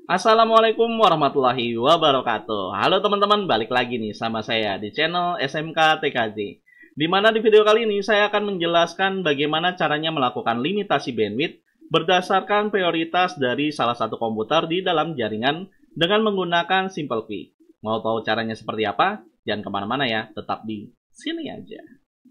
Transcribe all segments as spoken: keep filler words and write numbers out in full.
Assalamualaikum warahmatullahi wabarakatuh. Halo teman-teman, balik lagi nih sama saya di channel S M K T K J. Di mana di video kali ini saya akan menjelaskan bagaimana caranya melakukan limitasi bandwidth berdasarkan prioritas dari salah satu komputer di dalam jaringan dengan menggunakan Simple Key. Mau tahu caranya seperti apa? Jangan kemana-mana ya, tetap di sini aja.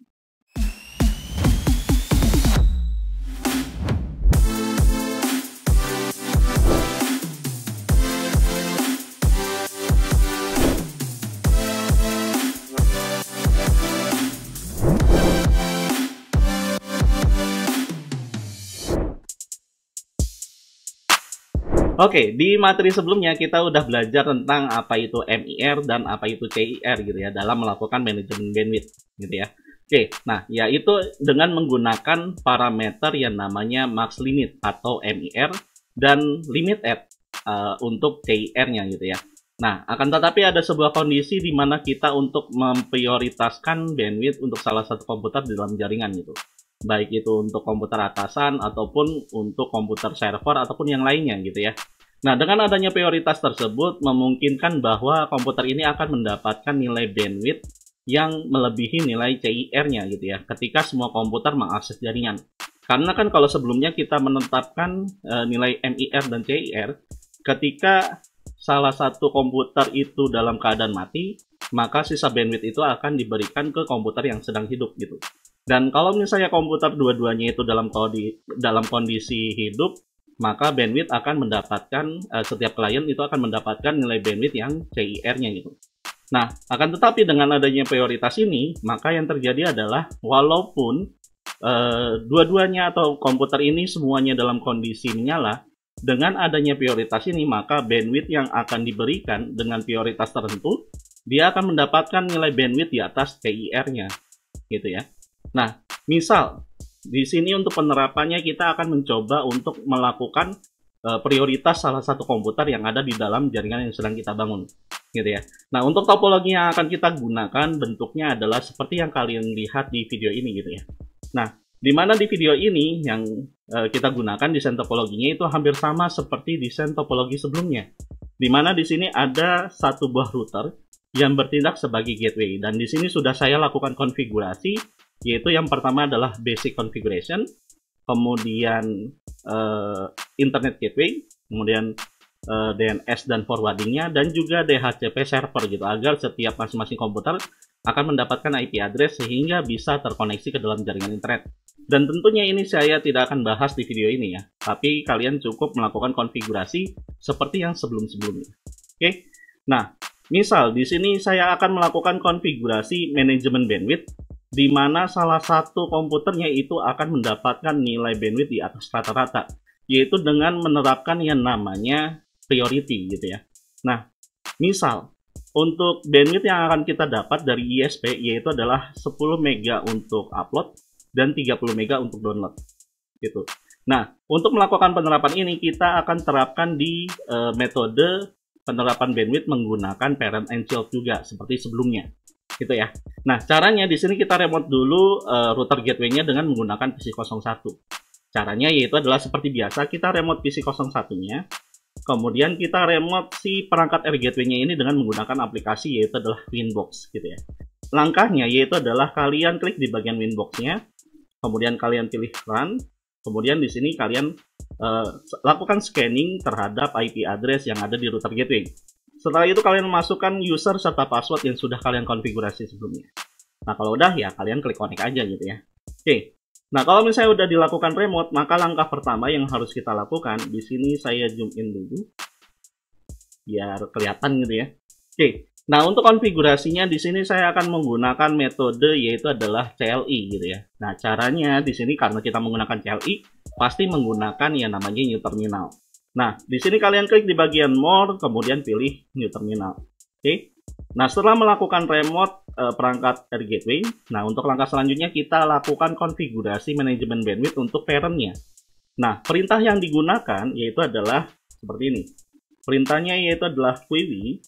Oke, di materi sebelumnya kita udah belajar tentang apa itu M I R dan apa itu C I R gitu ya dalam melakukan manajemen bandwidth gitu ya. Oke, nah yaitu dengan menggunakan parameter yang namanya max limit atau M I R dan limit add uh, untuk C I R-nya gitu ya. Nah, akan tetapi ada sebuah kondisi di mana kita untuk memprioritaskan bandwidth untuk salah satu komputer di dalam jaringan gitu. Baik itu untuk komputer atasan ataupun untuk komputer server ataupun yang lainnya gitu ya. Nah, dengan adanya prioritas tersebut memungkinkan bahwa komputer ini akan mendapatkan nilai bandwidth yang melebihi nilai C I R-nya gitu ya ketika semua komputer mengakses jaringan. Karena kan kalau sebelumnya kita menetapkan e, nilai M I R dan C I R ketika salah satu komputer itu dalam keadaan mati, maka sisa bandwidth itu akan diberikan ke komputer yang sedang hidup gitu. Dan kalau misalnya komputer dua-duanya itu dalam kondisi, dalam kondisi hidup, maka bandwidth akan mendapatkan, uh, setiap klien itu akan mendapatkan nilai bandwidth yang C I R-nya gitu. Nah, akan tetapi dengan adanya prioritas ini, maka yang terjadi adalah walaupun uh, dua-duanya atau komputer ini semuanya dalam kondisi menyala, dengan adanya prioritas ini, maka bandwidth yang akan diberikan dengan prioritas tertentu, dia akan mendapatkan nilai bandwidth di atas C I R-nya, gitu ya. Nah, misal di sini untuk penerapannya kita akan mencoba untuk melakukan uh, prioritas salah satu komputer yang ada di dalam jaringan yang sedang kita bangun, gitu ya. Nah, untuk topologi yang akan kita gunakan bentuknya adalah seperti yang kalian lihat di video ini, gitu ya. Nah, di mana di video ini yang uh, kita gunakan desain topologinya itu hampir sama seperti desain topologi sebelumnya, di mana di sini ada satu buah router yang bertindak sebagai gateway, dan di sini sudah saya lakukan konfigurasi. Yaitu yang pertama adalah basic configuration, kemudian uh, internet gateway, kemudian uh, D N S dan forwardingnya, dan juga D H C P server gitu, agar setiap masing-masing komputer akan mendapatkan I P address sehingga bisa terkoneksi ke dalam jaringan internet. Dan tentunya ini saya tidak akan bahas di video ini ya, tapi kalian cukup melakukan konfigurasi seperti yang sebelum-sebelumnya. Oke, nah misal di sini saya akan melakukan konfigurasi manajemen bandwidth, di mana salah satu komputernya itu akan mendapatkan nilai bandwidth di atas rata-rata, yaitu dengan menerapkan yang namanya priority gitu ya. Nah, misal untuk bandwidth yang akan kita dapat dari I S P yaitu adalah sepuluh mega untuk upload dan tiga puluh mega untuk download gitu. Nah, untuk melakukan penerapan ini kita akan terapkan di uh, metode penerapan bandwidth menggunakan parent and child juga seperti sebelumnya. Gitu ya. Nah, caranya di sini kita remote dulu uh, router gateway-nya dengan menggunakan P C nol satu. Caranya yaitu adalah seperti biasa, kita remote P C nol satu-nya, kemudian kita remote si perangkat R gateway-nya ini dengan menggunakan aplikasi yaitu adalah Winbox gitu ya. Langkahnya yaitu adalah kalian klik di bagian Winbox-nya, kemudian kalian pilih run, kemudian di sini kalian uh, lakukan scanning terhadap I P address yang ada di router gateway. Setelah itu kalian masukkan user serta password yang sudah kalian konfigurasi sebelumnya. Nah, kalau udah ya kalian klik connect aja gitu ya. Oke. Nah, kalau misalnya udah dilakukan remote, maka langkah pertama yang harus kita lakukan, di sini saya zoom in dulu biar kelihatan gitu ya. Oke. Nah, untuk konfigurasinya di sini saya akan menggunakan metode yaitu adalah C L I gitu ya. Nah, caranya di sini karena kita menggunakan C L I pasti menggunakan yang namanya new terminal. Nah, di sini kalian klik di bagian more, kemudian pilih new terminal. Oke. Nah, setelah melakukan remote eh, perangkat R gateway, nah untuk langkah selanjutnya kita lakukan konfigurasi manajemen bandwidth untuk parent-nya. Nah, perintah yang digunakan yaitu adalah seperti ini. Perintahnya yaitu adalah quiwi,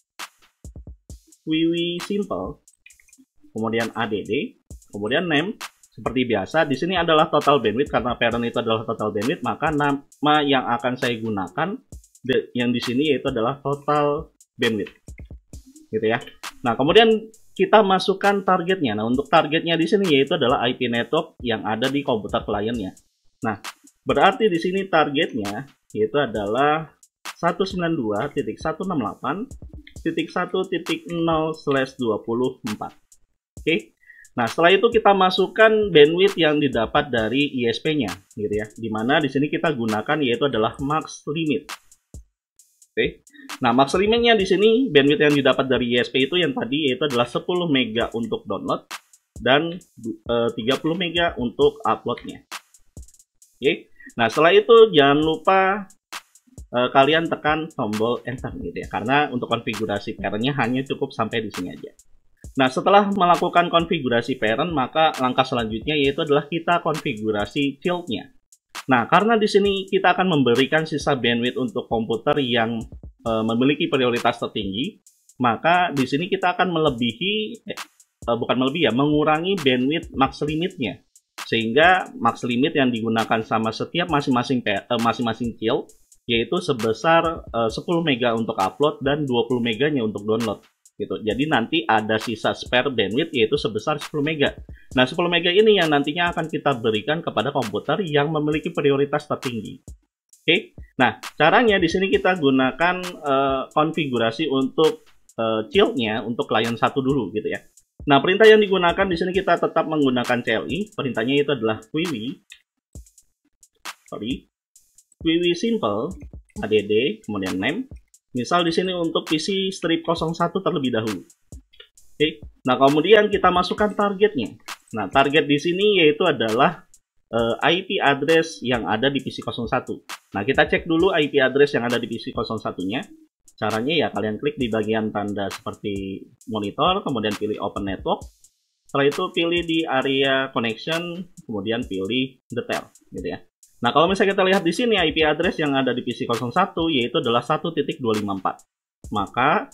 quiwi simple, kemudian add, kemudian name. Seperti biasa, di sini adalah total bandwidth karena parent itu adalah total bandwidth, maka nama yang akan saya gunakan yang di sini yaitu adalah total bandwidth, gitu ya. Nah, kemudian kita masukkan targetnya. Nah, untuk targetnya di sini yaitu adalah I P network yang ada di komputer kliennya. Nah, berarti di sini targetnya yaitu adalah seratus sembilan puluh dua titik seratus enam puluh delapan titik satu titik nol slash dua puluh empat. Oke. Nah, setelah itu kita masukkan bandwidth yang didapat dari I S P-nya, gitu ya. Dimana di sini kita gunakan yaitu adalah max limit. Oke. Nah, max limitnya di sini bandwidth yang didapat dari I S P itu yang tadi yaitu adalah sepuluh mega untuk download dan e, tiga puluh mega untuk uploadnya. Oke. Nah, setelah itu jangan lupa e, kalian tekan tombol enter, gitu ya. Karena untuk konfigurasi parent-nya hanya cukup sampai di sini aja. Nah, setelah melakukan konfigurasi parent, maka langkah selanjutnya yaitu adalah kita konfigurasi child-nya. Nah, karena di sini kita akan memberikan sisa bandwidth untuk komputer yang e, memiliki prioritas tertinggi, maka di sini kita akan melebihi, eh, bukan melebihi ya, mengurangi bandwidth max limitnya. Sehingga max limit yang digunakan sama setiap masing-masing eh, masing-masing child, yaitu sebesar eh, sepuluh mega untuk upload dan dua puluh meganya untuk download. Gitu. Jadi nanti ada sisa spare bandwidth yaitu sebesar sepuluh mega. Nah, sepuluh mega ini yang nantinya akan kita berikan kepada komputer yang memiliki prioritas tertinggi. Oke. Nah, caranya di sini kita gunakan uh, konfigurasi untuk uh, child-nya untuk client satu dulu gitu ya. Nah, perintah yang digunakan di sini kita tetap menggunakan C L I. Perintahnya itu adalah quiwi sorry. quiwi simple add kemudian name. Misal di sini untuk P C strip nol satu terlebih dahulu. Oke. Nah, kemudian kita masukkan targetnya. Nah, target di sini yaitu adalah uh, I P address yang ada di P C nol satu. Nah, kita cek dulu I P address yang ada di P C nol satu-nya. Caranya ya kalian klik di bagian tanda seperti monitor, kemudian pilih open network. Setelah itu pilih di area connection, kemudian pilih detail, gitu ya. Nah, kalau misalnya kita lihat di sini I P address yang ada di P C nol satu yaitu adalah satu titik dua lima empat. Maka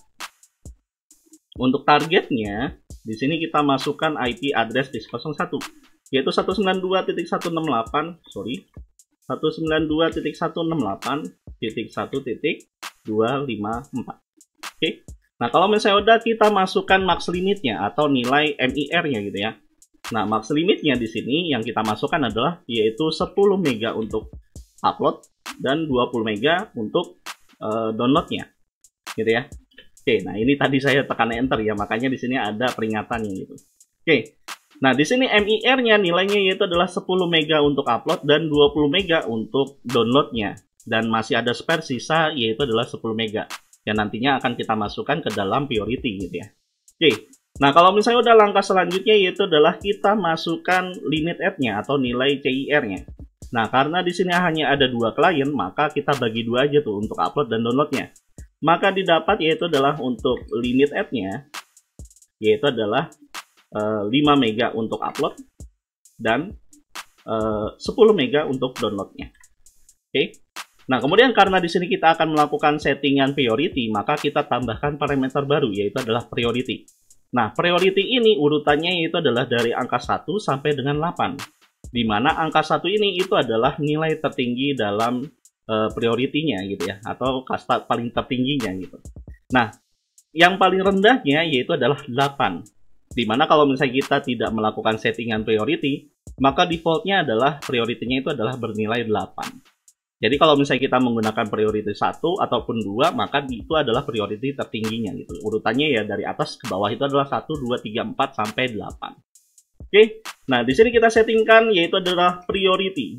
untuk targetnya di sini kita masukkan I P address P C nol satu yaitu seratus sembilan puluh dua titik seratus enam puluh delapan, sorry. seratus sembilan puluh dua titik seratus enam puluh delapan titik satu titik dua lima empat. Oke. Nah, kalau misalnya udah kita masukkan max limitnya atau nilai M I R-nya gitu ya. Nah, max limitnya di sini yang kita masukkan adalah yaitu sepuluh mega untuk upload dan dua puluh mega untuk uh, downloadnya, gitu ya. Oke, nah ini tadi saya tekan enter ya, makanya di sini ada peringatannya gitu. Oke, nah di sini M I R-nya nilainya yaitu adalah sepuluh mega untuk upload dan dua puluh mega untuk downloadnya, dan masih ada spare sisa yaitu adalah sepuluh mega yang nantinya akan kita masukkan ke dalam priority gitu ya. Oke. Nah, kalau misalnya udah langkah selanjutnya yaitu adalah kita masukkan limit add-nya atau nilai C I R-nya. Nah, karena di sini hanya ada dua klien, maka kita bagi dua aja tuh untuk upload dan downloadnya. Maka didapat yaitu adalah untuk limit add-nya yaitu adalah uh, lima mega untuk upload dan uh, sepuluh mega untuk downloadnya. Oke. Nah, kemudian karena di sini kita akan melakukan settingan priority, maka kita tambahkan parameter baru yaitu adalah priority. Nah, priority ini urutannya itu adalah dari angka satu sampai dengan delapan. Di mana angka satu ini itu adalah nilai tertinggi dalam uh, priority-nya gitu ya, atau kasta paling tertingginya gitu. Nah, yang paling rendahnya yaitu adalah delapan. Di mana kalau misalnya kita tidak melakukan settingan priority, maka default-nya adalah priority-nya itu adalah bernilai delapan. Jadi kalau misalnya kita menggunakan priority satu ataupun dua, maka itu adalah priority tertingginya gitu. Urutannya ya dari atas ke bawah itu adalah satu, dua, tiga, empat sampai delapan. Oke. Nah, di sini kita settingkan yaitu adalah priority.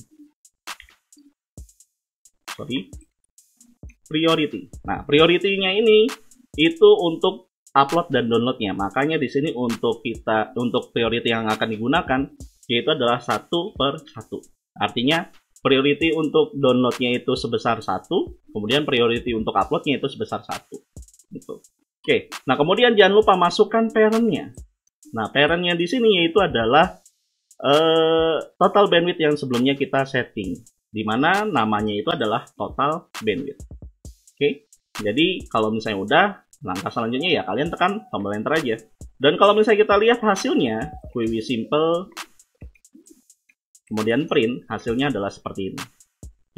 Sorry. Priority. Nah, priority-nya ini itu untuk upload dan downloadnya. Makanya di sini untuk kita untuk priority yang akan digunakan yaitu adalah satu per satu. Artinya priority untuk downloadnya itu sebesar satu, kemudian priority untuk uploadnya itu sebesar satu. Gitu. Oke, nah kemudian jangan lupa masukkan parent-nya. Nah, parent-nya di sini yaitu adalah uh, total bandwidth yang sebelumnya kita setting, di mana namanya itu adalah total bandwidth. Oke, jadi kalau misalnya udah, langkah selanjutnya ya kalian tekan tombol enter aja. Dan kalau misalnya kita lihat hasilnya, quiwi simple kemudian print, hasilnya adalah seperti ini. Oke,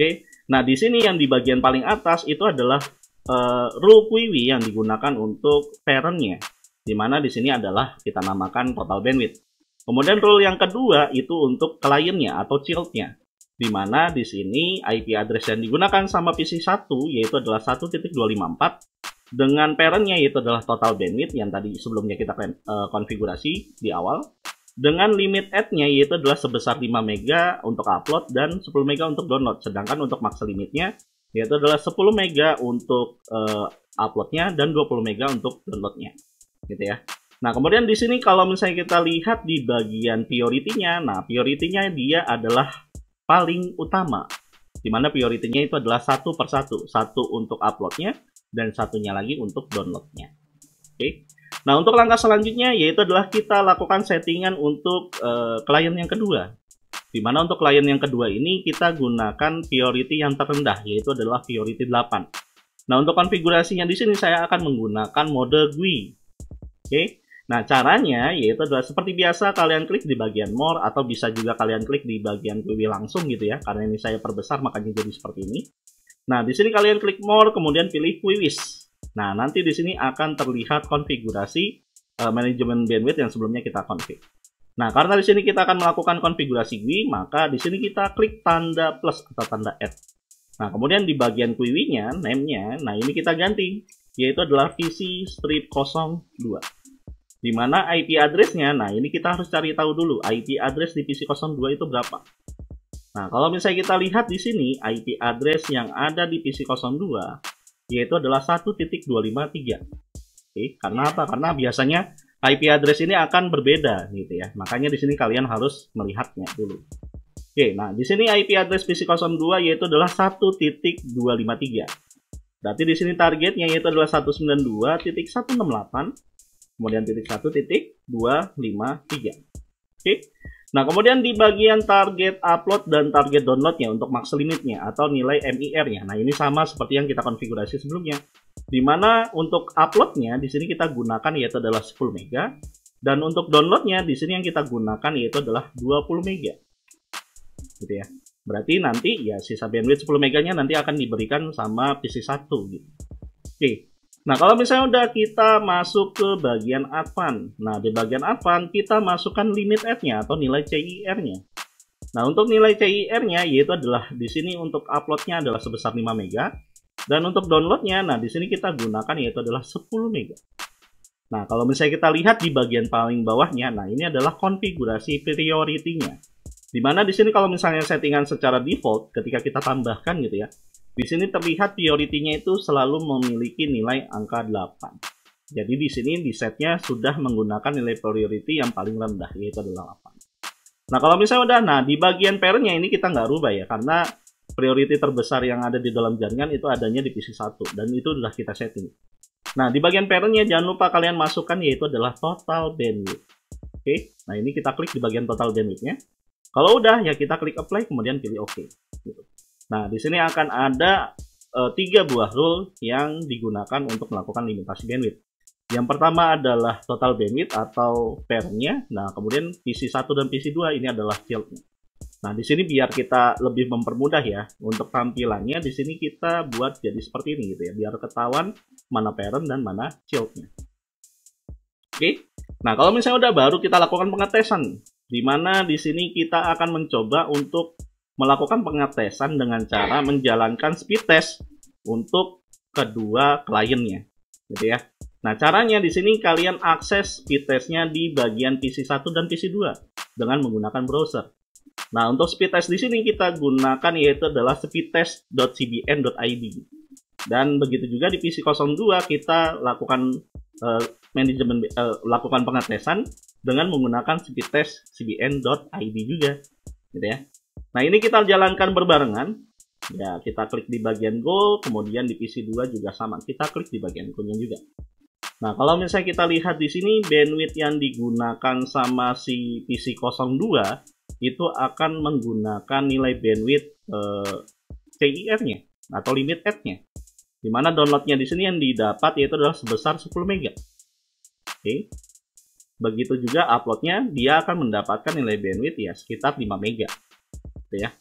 Nah, di sini yang di bagian paling atas itu adalah uh, rule Q W yang digunakan untuk parent-nya, di mana di sini adalah kita namakan total bandwidth. Kemudian rule yang kedua itu untuk kliennya atau child-nya, di mana di sini I P address yang digunakan sama P C satu yaitu adalah satu titik dua lima empat dengan parent-nya yaitu adalah total bandwidth yang tadi sebelumnya kita uh, konfigurasi di awal, dengan limit add-nya yaitu adalah sebesar lima mega untuk upload dan sepuluh mega untuk download. Sedangkan untuk max limitnya yaitu adalah sepuluh mega untuk uh, uploadnya dan dua puluh mega untuk downloadnya, gitu ya. Nah, kemudian di sini kalau misalnya kita lihat di bagian priority-nya, nah priority-nya dia adalah paling utama, di mana priority-nya itu adalah satu per satu, satu untuk uploadnya dan satunya lagi untuk downloadnya. Oke. Nah, untuk langkah selanjutnya yaitu adalah kita lakukan settingan untuk uh, klien yang kedua. Di mana untuk klien yang kedua ini kita gunakan priority yang terendah yaitu adalah priority delapan. Nah, untuk konfigurasinya di sini saya akan menggunakan mode G U I. Oke. Nah, caranya yaitu adalah seperti biasa kalian klik di bagian more atau bisa juga kalian klik di bagian Q W langsung gitu ya. Karena ini saya perbesar makanya jadi seperti ini. Nah, di sini kalian klik more kemudian pilih Q W Is. Nah, nanti di sini akan terlihat konfigurasi uh, manajemen bandwidth yang sebelumnya kita config. Nah, karena di sini kita akan melakukan konfigurasi G U I, maka di sini kita klik tanda plus atau tanda add. Nah, kemudian di bagian Q W-nya, name-nya, nah ini kita ganti, yaitu adalah P C strip nol dua. Di mana I P address-nya, nah ini kita harus cari tahu dulu, I P address di P C nol dua itu berapa. Nah, kalau misalnya kita lihat di sini, I P address yang ada di P C nol dua, yaitu adalah satu titik dua lima tiga. Oke, karena apa? Karena biasanya I P address ini akan berbeda gitu ya. Makanya di sini kalian harus melihatnya dulu. Oke, nah di sini I P address P C nol dua yaitu adalah satu titik dua lima tiga. Berarti di sini targetnya yaitu adalah seratus sembilan puluh dua titik seratus enam puluh delapan, kemudian titik satu titik dua lima tiga. Oke. Nah, kemudian di bagian target upload dan target downloadnya untuk max limitnya atau nilai M I R-nya. Nah, ini sama seperti yang kita konfigurasi sebelumnya. Di mana untuk uploadnya di sini kita gunakan yaitu adalah sepuluh mega. Dan untuk downloadnya di sini yang kita gunakan yaitu adalah dua puluh mega. Gitu ya. Berarti nanti ya sisa bandwidth sepuluh meganya nanti akan diberikan sama P C satu gitu. Oke. Nah, kalau misalnya udah kita masuk ke bagian advance. Nah, di bagian advance kita masukkan limit add-nya atau nilai C I R-nya. Nah, untuk nilai C I R-nya yaitu adalah di sini untuk upload-nya adalah sebesar lima mega dan untuk download-nya nah di sini kita gunakan yaitu adalah sepuluh mega. Nah, kalau misalnya kita lihat di bagian paling bawahnya, nah ini adalah konfigurasi priority-nya. Di mana di sini kalau misalnya settingan secara default ketika kita tambahkan gitu ya. Di sini terlihat priority-nya itu selalu memiliki nilai angka delapan. Jadi di sini di setnya sudah menggunakan nilai priority yang paling rendah, yaitu adalah delapan. Nah, kalau misalnya udah, nah di bagian parent-nya ini kita nggak rubah ya, karena priority terbesar yang ada di dalam jaringan itu adanya di P C satu, dan itu sudah kita setting. Nah, di bagian parent-nya jangan lupa kalian masukkan yaitu adalah total bandwidth. Oke, nah ini kita klik di bagian total bandwidth-nya. Kalau udah, ya kita klik apply, kemudian pilih OK. Gitu. Nah, di sini akan ada e, tiga buah rule yang digunakan untuk melakukan limitasi bandwidth. Yang pertama adalah total bandwidth atau parent-nya. Nah, kemudian P C satu dan P C dua ini adalah child-nya. Nah, di sini biar kita lebih mempermudah ya, untuk tampilannya di sini kita buat jadi seperti ini gitu ya, biar ketahuan mana parent dan mana child-nya. Oke. Nah, kalau misalnya udah baru kita lakukan pengetesan, di mana di sini kita akan mencoba untuk melakukan pengetesan dengan cara menjalankan speed test untuk kedua kliennya, gitu ya. Nah, caranya di sini kalian akses speed testnya di bagian P C satu dan P C dua dengan menggunakan browser. Nah, untuk speed test di sini kita gunakan yaitu adalah speedtest dot c b n dot i d. Dan begitu juga di P C nol dua kita lakukan uh, manajemen uh, lakukan pengetesan dengan menggunakan speedtest c b n dot i d juga, gitu ya. Nah, ini kita jalankan berbarengan. Ya, kita klik di bagian Go, kemudian di P C dua juga sama. Kita klik di bagian Go-nya juga. Nah, kalau misalnya kita lihat di sini, bandwidth yang digunakan sama si P C nol dua itu akan menggunakan nilai bandwidth eh, C I R-nya atau limit add-nya. Dimana download-nya di sini yang didapat yaitu adalah sebesar sepuluh mega. Oke. Begitu juga upload-nya, dia akan mendapatkan nilai bandwidth ya sekitar lima mega. Ya.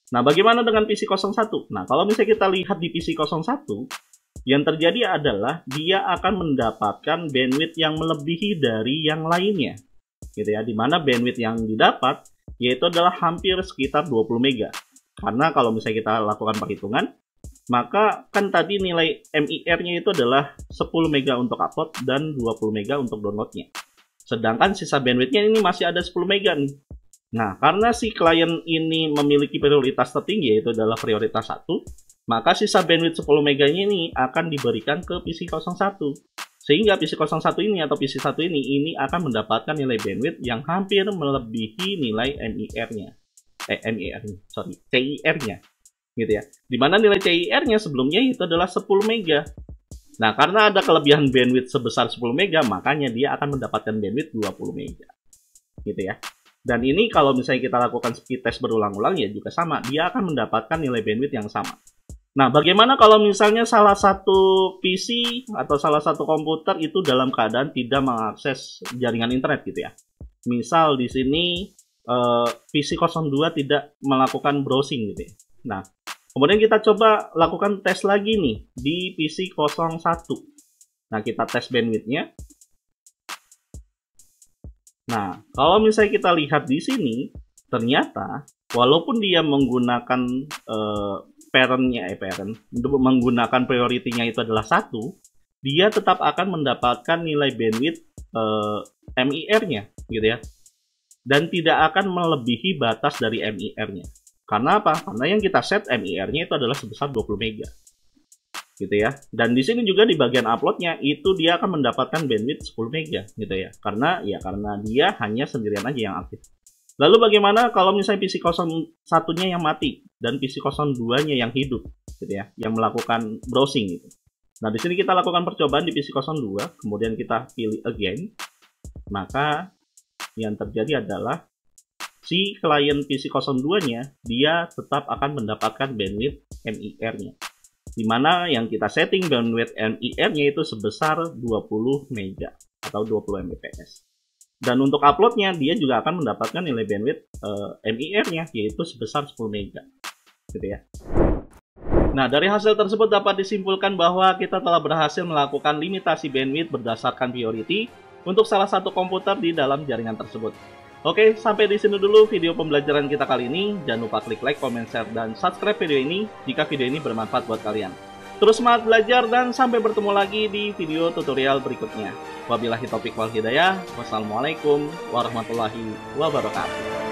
Nah, bagaimana dengan P C nol satu? Nah, kalau misalnya kita lihat di P C nol satu, yang terjadi adalah dia akan mendapatkan bandwidth yang melebihi dari yang lainnya. Gitu ya, dimana bandwidth yang didapat yaitu adalah hampir sekitar dua puluh mega. Karena kalau misalnya kita lakukan perhitungan, maka kan tadi nilai M I R-nya itu adalah sepuluh mega untuk upload dan dua puluh mega untuk downloadnya. Sedangkan sisa bandwidth-nya ini masih ada sepuluh mega nih. Nah, karena si klien ini memiliki prioritas tertinggi, yaitu adalah prioritas satu, maka sisa bandwidth sepuluh meganya ini akan diberikan ke P C nol satu. Sehingga P C nol satu ini atau P C satu ini, ini akan mendapatkan nilai bandwidth yang hampir melebihi nilai M I R-nya. Eh, M I R-nya, sorry, C I R-nya. Gitu ya. Dimana nilai C I R-nya sebelumnya itu adalah sepuluh mega. Nah, karena ada kelebihan bandwidth sebesar sepuluh mega, makanya dia akan mendapatkan bandwidth dua puluh mega. Gitu ya. Dan ini kalau misalnya kita lakukan speed test berulang-ulang ya juga sama, dia akan mendapatkan nilai bandwidth yang sama. Nah, bagaimana kalau misalnya salah satu P C atau salah satu komputer itu dalam keadaan tidak mengakses jaringan internet gitu ya. Misal di sini eh, P C nol dua tidak melakukan browsing gitu ya. Nah, kemudian kita coba lakukan tes lagi nih di P C nol satu. Nah, kita tes bandwidth-nya. Nah, kalau misalnya kita lihat di sini, ternyata walaupun dia menggunakan eh, parent-nya, eh, parent, menggunakan priority-nya itu adalah satu, dia tetap akan mendapatkan nilai bandwidth eh, M I R-nya, gitu ya. Dan tidak akan melebihi batas dari M I R-nya. Karena apa? Karena yang kita set M I R-nya itu adalah sebesar dua puluh mega. Gitu ya. Dan di sini juga di bagian upload-nya itu dia akan mendapatkan bandwidth sepuluh mega gitu ya. Karena ya karena dia hanya sendirian aja yang aktif. Lalu bagaimana kalau misalnya P C nol satu-nya yang mati dan P C nol dua-nya yang hidup gitu ya, yang melakukan browsing gitu. Nah, di sini kita lakukan percobaan di P C nol dua, kemudian kita pilih again. Maka yang terjadi adalah si klien P C nol dua-nya dia tetap akan mendapatkan bandwidth M I R-nya. Di mana yang kita setting bandwidth M I R-nya itu sebesar dua puluh mega atau dua puluh megabits. Dan untuk uploadnya dia juga akan mendapatkan nilai bandwidth uh, M I R-nya yaitu sebesar sepuluh mega. Gitu ya. Nah, dari hasil tersebut dapat disimpulkan bahwa kita telah berhasil melakukan limitasi bandwidth berdasarkan priority untuk salah satu komputer di dalam jaringan tersebut. Oke, sampai di sini dulu video pembelajaran kita kali ini. Jangan lupa klik like, comment, share, dan subscribe video ini jika video ini bermanfaat buat kalian. Terus semangat belajar dan sampai bertemu lagi di video tutorial berikutnya. Wabillahi taufiq wal hidayah. Wassalamualaikum warahmatullahi wabarakatuh.